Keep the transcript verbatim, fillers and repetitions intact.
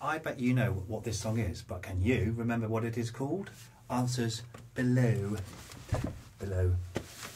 I bet you know what this song is, but can you remember what it is called? Answers below. Below.